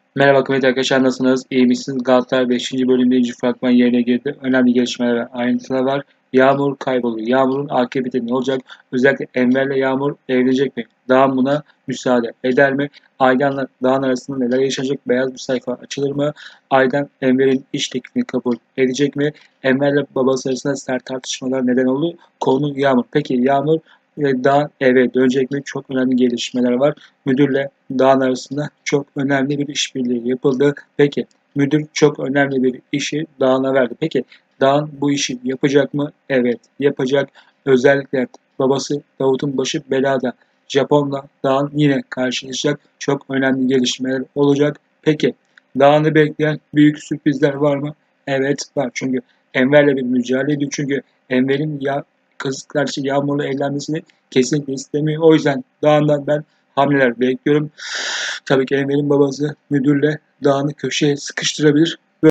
Merhaba kıymetli arkadaşlar, nasılsınız? İyi misiniz? Galatasaray 5. bölümde 3. fragman yerine girdi. Önemli gelişmeler ve ayrıntılar var. Yağmur kayboluyor. Yağmur'un akıbeti ne olacak? Özellikle Enver'le Yağmur evlenecek mi? Dağın buna müsaade eder mi? Aydan'la Dağın arasında neler yaşanacak? Beyaz bir sayfa açılır mı? Aydan Enver'in iş teklifini kabul edecek mi? Enver'le babası arasında sert tartışmalar neden oldu? Konu Yağmur. Peki Yağmur ve Dağ eve dönecek mi? Çok önemli gelişmeler var. Müdürle Dağın arasında çok önemli bir işbirliği yapıldı. Peki müdür çok önemli bir işi Dağın'a verdi. Peki Dağın bu işi yapacak mı? Evet yapacak. Özellikle babası Davut'un başı belada. Japon'la Dağın yine karşılaşacak. Çok önemli gelişmeler olacak. Peki Dağın'ı bekleyen büyük sürprizler var mı? Evet var. Çünkü Enver'le bir mücadele ediyor. Çünkü Enver'in kız kardeşi Yağmur'la evlenmesini kesinlikle istemiyor. O yüzden Dağın'dan ben hamleler bekliyorum. Tabii ki Enver'in babası müdürle Dağ'ını köşeye sıkıştırabilir.